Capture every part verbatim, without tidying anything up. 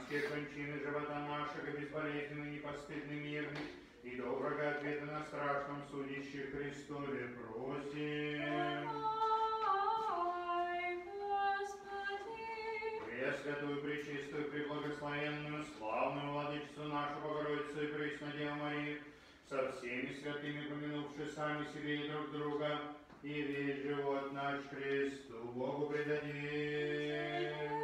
христианские кончины живота нашего, безболезненный, непостыдный, мирный, и доброго ответа на страшном судище Христове просим. Пресвятую, пречистую, преблагословенную, славную владычицу нашу Богородицу и Преснодеву Марию, со всеми святыми, помянувши сами себе и друг друга, и весь живот наш Христу Богу предадим.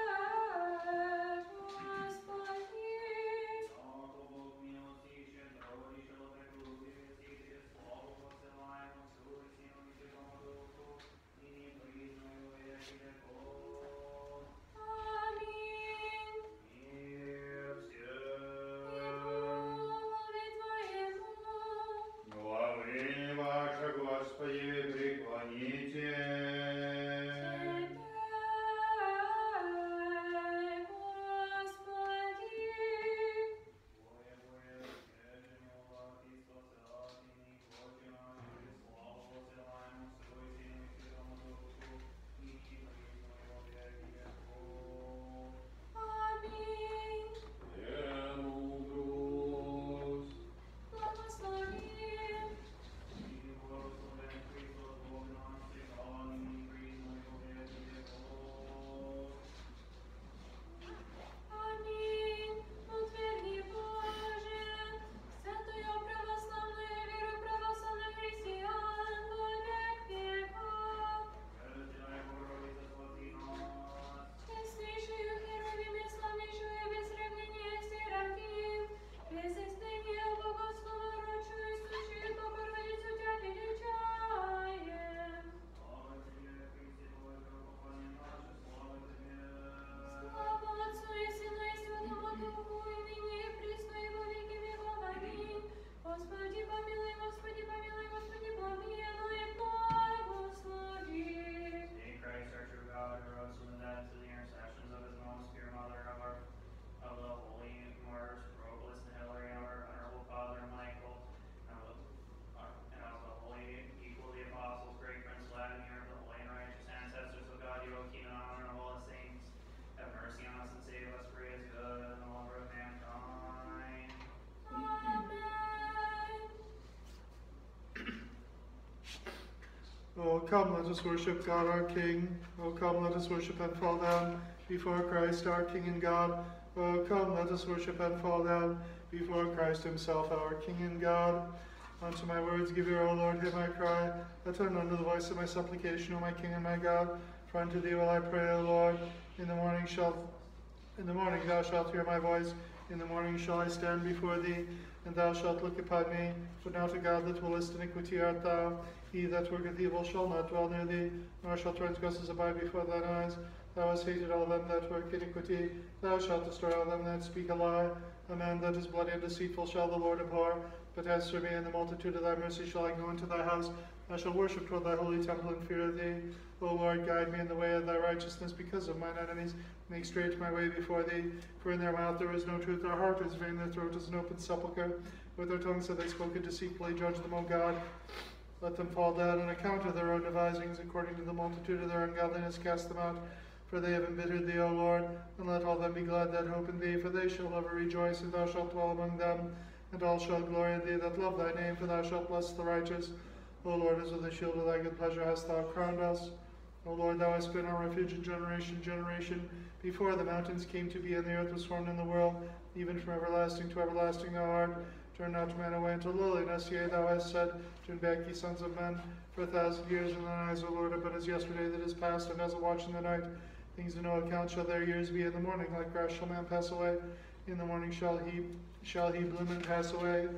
Oh, come, let us worship God our King. Oh, come, let us worship and fall down before Christ our King and God. Oh, come, let us worship and fall down before Christ himself our King and God. Unto my words give ear, O Lord, hear my cry. Attend unto the voice of my supplication, O my King and my God. For unto thee will I pray, O Lord. In the morning shalt, in the morning thou shalt hear my voice. In the morning shall I stand before thee, and thou shalt look upon me. For now to God that willest iniquity art thou. He that worketh evil shall not dwell near thee, nor shall transgressors abide before thine eyes. Thou hast hated all them that work iniquity. Thou shalt destroy all them that speak a lie. A man that is bloody and deceitful shall the Lord abhor. But as for me, in the multitude of thy mercy shall I go into thy house. I shall worship toward thy holy temple in fear of thee. O Lord, guide me in the way of thy righteousness because of mine enemies. Make straight my way before thee. For in their mouth there is no truth. Their heart is vain. Their throat is an open sepulchre. With their tongues have they spoken deceitfully. Judge them, O God. Let them fall down on account of their own devisings. According to the multitude of their ungodliness cast them out. For they have embittered thee, O Lord. And let all them be glad that hope in thee. For they shall ever rejoice, and thou shalt dwell among them. And all shall glory in thee that love thy name. For thou shalt bless the righteous. O Lord, as with the shield of thy good pleasure hast thou crowned us. O Lord, thou hast been our refuge in generation, generation. Before the mountains came to be, and the earth was formed in the world, even from everlasting to everlasting thou art. Turn not man away unto lowliness, yea, thou hast said, turn back, ye sons of men. For a thousand years in thine eyes, O Lord, are but as yesterday that is past, and as a watch in the night. Things of no account shall their years be. In the morning, like grass shall man pass away. In the morning shall he shall he bloom and pass away.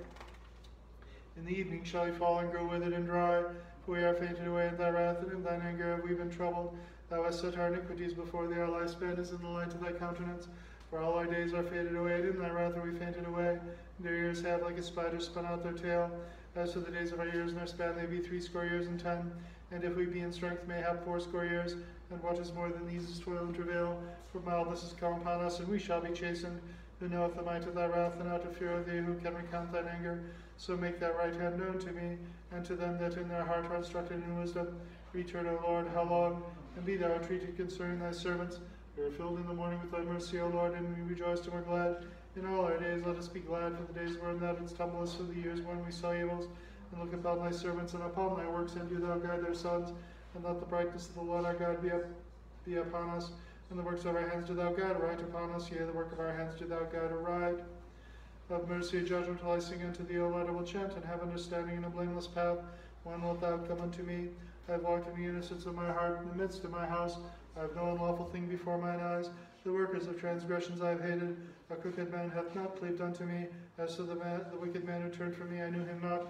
In the evening shall he fall and grow withered and dry. For we are fainted away in thy wrath, and in thine anger have we been troubled. Thou hast set our iniquities before thee, our lifespan is in the light of thy countenance. For all our days are faded away, and in thy wrath are we fainted away. And our years have like a spider spun out their tail. As for the days of our years in their span, they be threescore years and ten. And if we be in strength, may have fourscore years. And what is more than these is toil and travail. For mildness is come upon us, and we shall be chastened. Who knoweth the might of thy wrath, and out of fear of thee, who can recount thine anger? So make thy right hand known to me, and to them that in their heart are instructed in wisdom. Return, O Lord, how long? And be thou entreated concerning thy servants. We are filled in the morning with thy mercy, O Lord, and we rejoiced and were glad. In all our days let us be glad, for the days were in that didst humble us through the years when we saw evils. And look upon thy servants and upon thy works, and do thou guide their sons. And let the brightness of the Lord our God be, up, be upon us. And the works of our hands do thou guide aright upon us. Yea, the work of our hands do thou guide aright. Have mercy and judgment till I sing unto thee, O Lord. I will chant and have understanding in a blameless path. When wilt thou come unto me? I have walked in the innocence of my heart, in the midst of my house. I have no unlawful thing before mine eyes. The workers of transgressions I have hated. A crooked man hath not cleaved unto me. As to the, man, the wicked man who turned from me, I knew him not.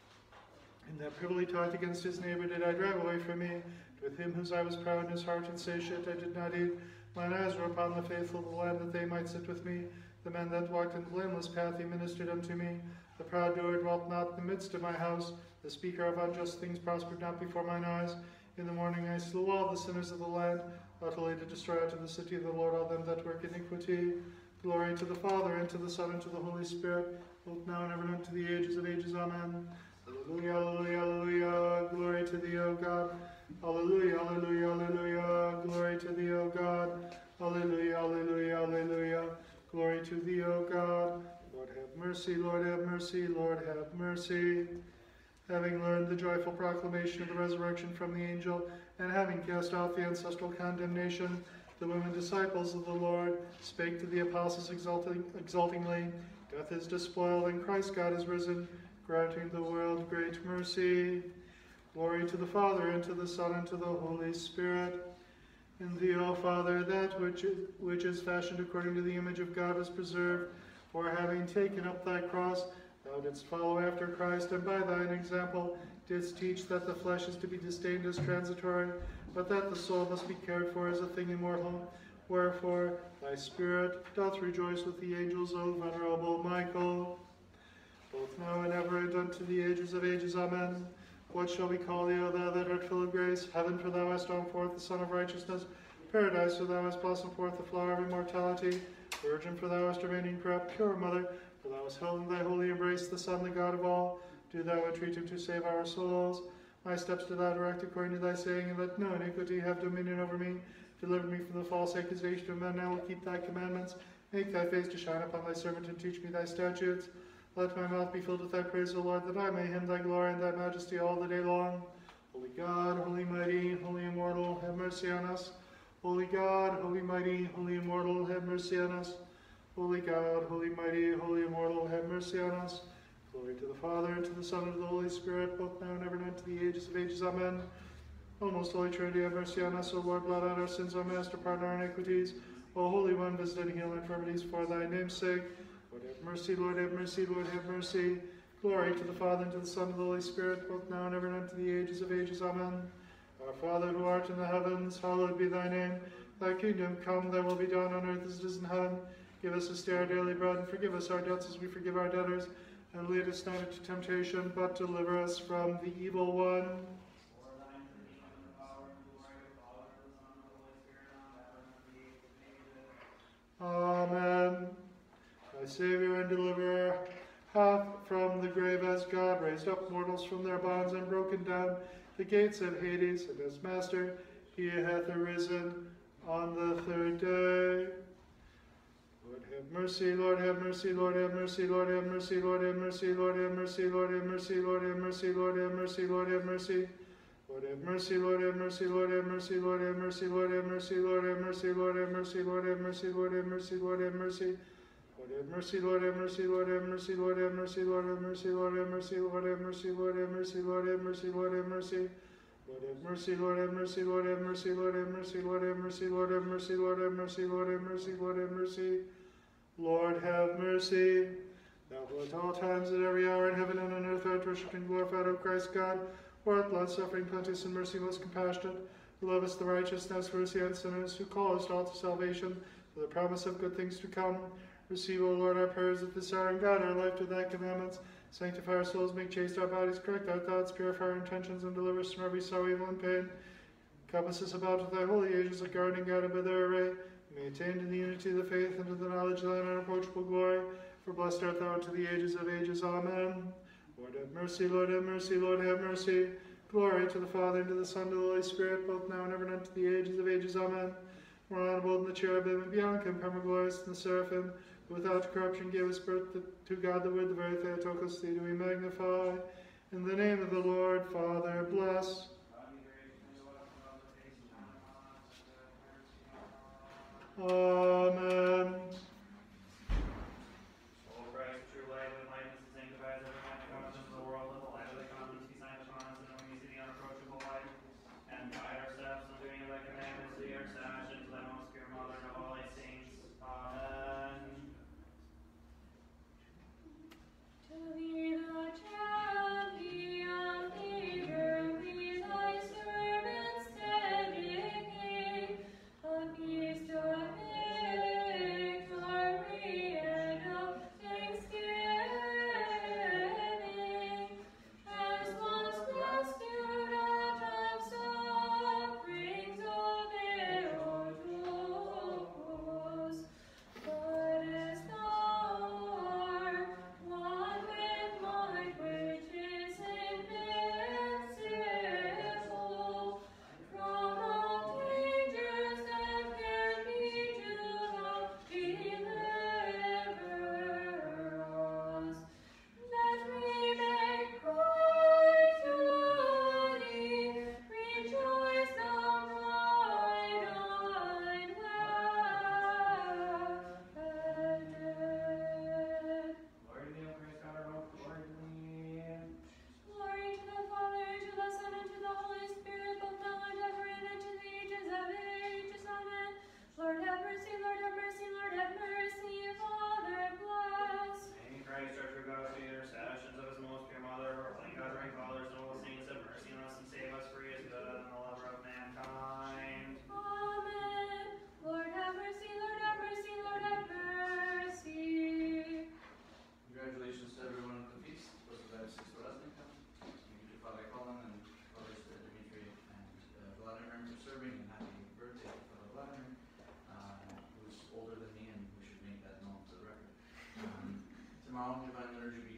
And that privily talked against his neighbor did I drive away from me. With him whose eye was proud in his heart and satiate, I did not eat. Mine eyes were upon the faithful of the land, that they might sit with me. The man that walked in the blameless path, he ministered unto me. The proud doer dwelt not in the midst of my house. The speaker of unjust things prospered not before mine eyes. In the morning I slew all the sinners of the land, utterly to destroy out of the city of the Lord all them that work iniquity. Glory to the Father, and to the Son, and to the Holy Spirit, both now and ever, and unto the ages of ages. Amen. Alleluia, alleluia, alleluia. Glory to thee, O God. Alleluia, alleluia, alleluia. Glory to thee, O God. Alleluia, alleluia, alleluia. Glory to thee, O God. Lord have mercy, Lord have mercy, Lord have mercy. Having learned the joyful proclamation of the resurrection from the angel, and having cast out the ancestral condemnation, the women disciples of the Lord spake to the apostles exulting, exultingly, Death is despoiled, and Christ God is risen, granting the world great mercy. Glory to the Father, and to the Son, and to the Holy Spirit. In thee, O Father, that which is, which is fashioned according to the image of God is preserved, for having taken up thy cross, thou didst follow after Christ, and by thine example didst teach that the flesh is to be disdained as transitory, but that the soul must be cared for as a thing immortal. Wherefore thy Spirit doth rejoice with the angels, O venerable Michael, both now and ever, and unto the ages of ages. Amen. What shall we call thee, O thou that art full of grace? Heaven, for thou hast drawn forth the Son of Righteousness. Paradise, for thou hast blossomed forth the flower of immortality. Virgin, for thou hast remained incorrupt. Pure Mother, for thou hast held in thy holy embrace the Son, the God of all. Do thou entreat him to save our souls. My steps do thou direct according to thy saying, and let no iniquity have dominion over me. Deliver me from the false accusation of men. I will keep thy commandments. Make thy face to shine upon thy servant, and teach me thy statutes. Let my mouth be filled with thy praise, O Lord, that I may hymn thy glory and thy majesty all the day long. Holy God, holy mighty, holy immortal, have mercy on us. Holy God, holy mighty, holy immortal, have mercy on us. Holy God, holy mighty, holy immortal, have mercy on us. Glory to the Father, and to the Son, and to the Holy Spirit, both now and ever, and unto the ages of ages. Amen. O most holy Trinity, have mercy on us. O Lord, blot out our sins, O Master, pardon our iniquities. O Holy One, visit and heal infirmities for thy name's sake. Lord have mercy, Lord have mercy, Lord have mercy. Glory to the Father, and to the Son, and to the Holy Spirit, both now and ever, and unto the ages of ages. Amen. Our Father, who art in the heavens, hallowed be thy name. Thy kingdom come, thy will be done on earth as it is in heaven. Give us this day our daily bread, and forgive us our debts as we forgive our debtors. And lead us not into temptation, but deliver us from the evil one. Amen. Thy Savior and Deliverer hath from the grave, as God raised up mortals from their bonds and broken down the gates of Hades, and as Master he hath arisen on the third day. Lord have mercy, Lord have mercy, Lord have mercy, Lord have mercy, Lord have mercy, Lord have mercy, Lord have mercy, Lord have mercy, Lord have mercy, Lord have mercy. Lord have mercy, Lord have mercy, Lord have mercy, Lord have mercy, Lord have mercy, Lord have mercy, Lord have mercy, Lord have mercy, Lord have mercy, Lord have mercy. Lord have mercy, Lord have mercy, Lord have mercy, Lord have mercy, Lord have mercy, Lord have mercy, Lord have mercy, Lord have mercy, Lord have mercy, Lord have mercy. Lord have mercy, Lord have mercy, Lord have mercy, Lord have mercy, Lord have mercy, Lord have mercy, Lord have mercy, Lord have mercy, Lord have mercy. Lord have mercy. Thou who at all times and every hour in heaven and on earth art worshipped and glorified, O Christ God, who art long-suffering, plenteous in mercy, most compassionate, who lovest the righteous, and hast mercy on sinners, who callest all to salvation, for the promise of good things to come. Receive, O Lord, our prayers at this hour, and guide our life to thy commandments. Sanctify our souls, make chaste our bodies, correct our thoughts, purify our intentions, and deliver us from every sorrow, evil, and pain. Compass us about with thy holy angels, a guard and guided by their array. May attain to the unity of the faith, and to the knowledge of thine unapproachable glory. For blessed art thou to the ages of ages. Amen. Lord have mercy, Lord have mercy, Lord have mercy. Glory to the Father, and to the Son, and to the Holy Spirit, both now and ever, and unto the ages of ages. Amen. more honorable than the cherubim, and beyond comparable glorious than the seraphim, who without corruption gave us birth to, to God the Word, the very Theotokos, thee do we magnify. In the name of the Lord, Father, bless. Amen. O Christ, true light, who enlightens and sanctifies every man who comes into the world, let the light of thy countenance be signed upon us, and when we see the unapproachable light, and guide our steps in doing thy commandments, to your sash, into thy most pure mother, and of all thy saints. Amen. To thee the champion leader, lead thy servants dedicated, a feast of victory and of thanksgiving, as once rescued out of sufferings of Eotos. But as thou art one with might which is invincible, from all dangers that can bedew thou deliver us, that we may cry to thee, rejoice thou bright unwedded. Glory to thee, O Christ, God our hope. Glory to thee. Glory to the Father, and to the Son, and to the Holy Spirit, both now and ever, and unto the ages of ages. Amen. Lord have mercy, Lord have mercy, Lord have mercy. Father, bless. May Christ, our true God, through the intercessions of his most pure mother, proclaim God's right fathers, and all the saints, have mercy on us and save us, for he is good and the lover of mankind. Amen. Lord have mercy, Lord have mercy, Lord have mercy. Congratulations to everyone at the feast. Those who have six blessing come. Thank you to Father Colin and Fathers uh, Dimitri and uh, Vladimir for serving, and happy birthday to Father Vladimir, uh, who's older than me, and we should make that known to the record. Um, tomorrow, Divine Liturgy will be